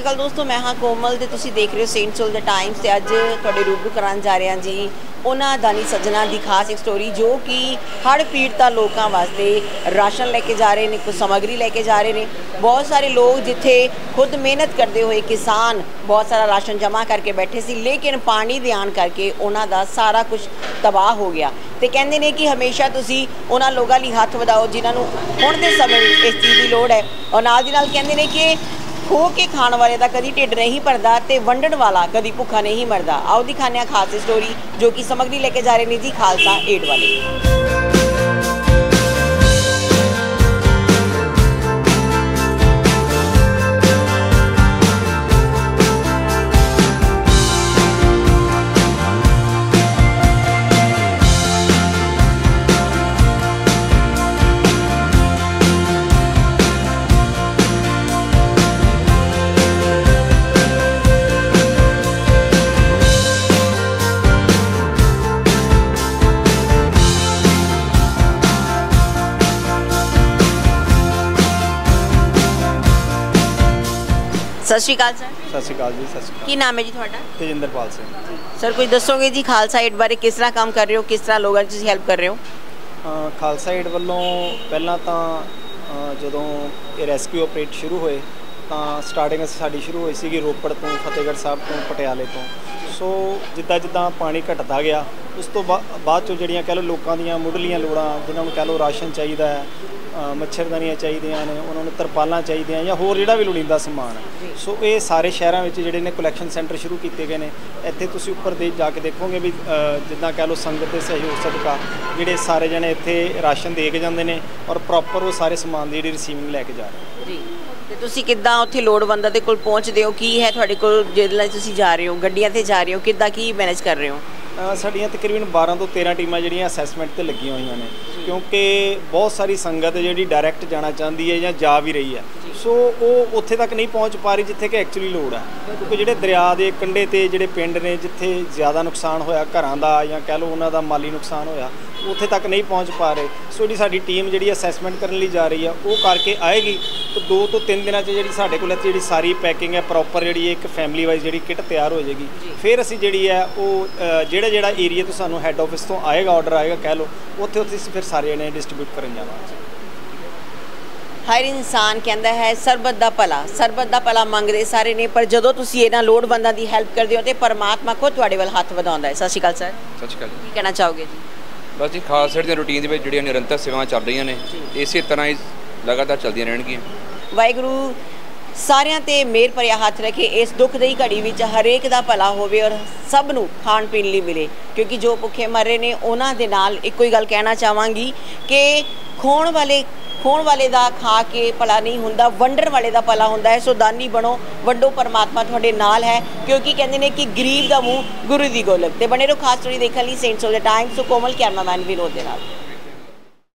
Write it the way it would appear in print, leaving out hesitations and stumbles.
ਸ਼੍ਰੀ ਅਕਾਲ ਦੋਸਤੋ, मैं हाँ कोमल ਤੇ ਤੁਸੀਂ देख रहे हो सेंट सोल द टाइम्स ਤੇ ਅੱਜ ਤੁਹਾਡੇ रूबरू कराने जा रहे हैं जी ਉਹਨਾਂ ਦਾਨੀ ਸੱਜਣਾ ਦੀ ਖਾਸ ਇੱਕ ਸਟੋਰੀ जो कि ਹੜ੍ਹ ਪੀੜਤਾ ਲੋਕਾਂ ਵਾਸਤੇ ਰਾਸ਼ਨ ਲੈ ਕੇ ਜਾ ਰਹੇ ਨੇ, ਕੁਝ ਸਮੱਗਰੀ ਲੈ ਕੇ ਜਾ ਰਹੇ ਨੇ। बहुत सारे लोग जिथे खुद मेहनत करते हुए किसान बहुत सारा राशन जमा करके बैठे सी, लेकिन पानी दे आन करके उन्हां दा सारा कुछ तबाह हो गया। तो कहते हैं कि हमेशा तुसी उन्हां लोगों लई हथ वधाओ जिन्हां नूं हुण दे समय इस चीज़ की लोड़ है, और नाल दी नाल कहते हैं कि खो के खाण वाले का कभी ढिड नहीं भरदा ते वंडण वाला कभी भुखा नहीं मरदा। आओ दिखाने खास स्टोरी जो कि समग्री लेके जा रहे हैं जी खालसा एड वाले। सत श्री अकाल सर। सत श्री अकाल जी। सत श्री अकाल। की नाम है जी थोड़ा? तेजिंदरपाल सिंह। सर कुछ दसोगे जी खालसा एड बारे किस तरह काम कर रहे हो, किस तरह लोगों की हेल्प कर रहे हो? खालसा एड वालों पहला तो जदों ये रेस्क्यू ऑपरेट शुरू होए तो स्टार्टिंग साड़ी शुरू हुई सी रोपड़ तो फतेहगढ़ साहब तो पटियाले तो। सो जिदा जिदा पानी घटता गया उस तो बाद चो जड़ियाँ कह लो लोगों दी मुढ़लियाँ लोड़ां जिन्होंने कह लो राशन चाहिए है, मच्छरदानियाँ चाहिए ने, उन्होंने तरपालां चाहिए या होर जिहड़ा भी लोड़ींदा समान। सो ये सारे शहरों में जिहड़े ने कलैक्शन सेंटर शुरू किए गए हैं। इत्थे तुसीं उपर दे जाके देखोगे भी जिद्दां कह लो संगत के सहयोग सदका जिहड़े सारे जने इत्थे राशन दे के जांदे ने और प्रॉपर वो सारे समान की जिहड़ी रिसीविंग लैके जा रहे हैं जी। ਤੇ ਤੁਸੀਂ ਕਿੱਦਾਂ ਉੱਥੇ ਲੋੜਵੰਦਾਂ ਦੇ ਕੋਲ ਪਹੁੰਚਦੇ ਹੋ? ਕੀ ਹੈ ਤੁਹਾਡੇ ਕੋਲ ਜਿਹਦੇ ਨਾਲ ਤੁਸੀਂ ਜਾ ਰਹੇ ਹੋ, ਗੱਡੀਆਂ ਤੇ ਜਾ ਰਹੇ ਹੋ, ਕਿੱਦਾਂ ਕੀ ਮੈਨੇਜ ਕਰ ਰਹੇ ਹੋ? ਸਾਡੀਆਂ ਤਕਰੀਬਨ 12 ਤੋਂ 13 ਟੀਮਾਂ ਜਿਹੜੀਆਂ ਅਸੈਸਮੈਂਟ ਤੇ ਲੱਗੀਆਂ ਹੋਈਆਂ ਨੇ, ਕਿਉਂਕਿ ਬਹੁਤ ਸਾਰੀ ਸੰਗਤ ਜਿਹੜੀ ਡਾਇਰੈਕਟ ਜਾਣਾ ਚਾਹੁੰਦੀ ਹੈ ਜਾਂ ਜਾ ਵੀ ਰਹੀ ਹੈ। ਸੋ ਉਹ ਉੱਥੇ ਤੱਕ ਨਹੀਂ ਪਹੁੰਚ ਪਾ ਰਹੀ ਜਿੱਥੇ ਕਿ ਐਕਚੁਅਲੀ ਲੋੜ ਹੈ, ਕਿਉਂਕਿ ਜਿਹੜੇ ਦਰਿਆ ਦੇ ਕੰਢੇ ਤੇ ਜਿਹੜੇ ਪਿੰਡ ਨੇ ਜਿੱਥੇ ਜ਼ਿਆਦਾ ਨੁਕਸਾਨ ਹੋਇਆ ਘਰਾਂ ਦਾ ਜਾਂ ਕਹਿ ਲਓ ਉਹਨਾਂ ਦਾ ਮਾਲੀ ਨੁਕਸਾਨ ਹੋਇਆ, ਉੱਥੇ ਤੱਕ ਨਹੀਂ ਪਹੁੰਚ ਪਾ ਰਹੇ। ਸੋ ਜਿਹੜੀ ਸਾਡੀ ਟੀਮ ਜਿਹੜੀ ਅਸੈਸਮੈਂਟ ਕਰਨ ਲਈ ਜਾ ਰਹੀ ਆ ਉਹ ਕਰਕੇ ਆਏਗੀ ਤਾਂ 2 ਤੋਂ 3 ਦਿਨਾਂ 'ਚ ਜਿਹੜੀ ਸਾਡੇ ਕੋਲ ਇੱਥੇ ਜਿਹੜੀ ਸਾਰੀ ਪੈਕਿੰਗ ਹੈ ਪ੍ਰੋਪਰ ਜਿਹੜੀ ਇੱਕ ਫੈਮਿਲੀ ਵਾਈਜ਼ ਜਿਹੜੀ ਕਿੱਟ ਤਿਆਰ ਹੋ ਜਾਏਗੀ। ਫਿਰ ਅਸੀਂ ਜਿਹੜੀ ਹੈ ਉਹ ਜਿਹੜਾ ਏਰੀਆ ਤੋਂ ਸਾਨੂੰ ਹੈੱਡ ਆਫਿਸ ਤੋਂ ਆਏਗਾ ਆਰਡਰ ਆਏਗਾ ਕਹਿ ਲਓ ਉੱਥੇ ਅਸੀਂ ਫਿਰ ਸਾਰੇ ਜਣੇ ਡਿਸਟਰੀਬਿਊਟ ਕਰਨ ਜਾਵਾਂਗੇ। हर इंसान कहता है सरबत का भला मंगते सारे ने, पर जो तुम इन्होंने लोड़वंदां की हैल्प करते हो तो परमात्मा खुद तुहाडे वल हथ वधाउंदा है। सत श्री अकाल सर। सत श्री अकाल। की कहना चाहोगे जी? बस जी खालसा दी रूटीन दे विच जिहड़ियां निरंतर सेवावां चल रही ने इस तरह ही लगातार चलदियां रहणगीਆਂ। वाहिगुरू सारिਆਂ ਤੇ मेहर भरिया हथ रखे, इस दुख दी घड़ी विच हरेक दा भला होवे और सब नूं खाण पीण लई मिले, क्योंकि जो भुखे मर रहे ने उन्हां दे नाल इक्को ही गल कहना चाहांगी कि खोण वाले दा खा के भला नहीं हुंदा, वंडण वाले दा भला हुंदा है। सो दानी बनो, वंडो, परमात्मा तुहाडे नाल है, क्योंकि कहंदे ने कि गरीब दा मूँह गुरु दी गोलक। ते बने रहो खास स्टोरी देखण लई सेंट सोल the Times. So Komal cameraman Vinod दे नाल।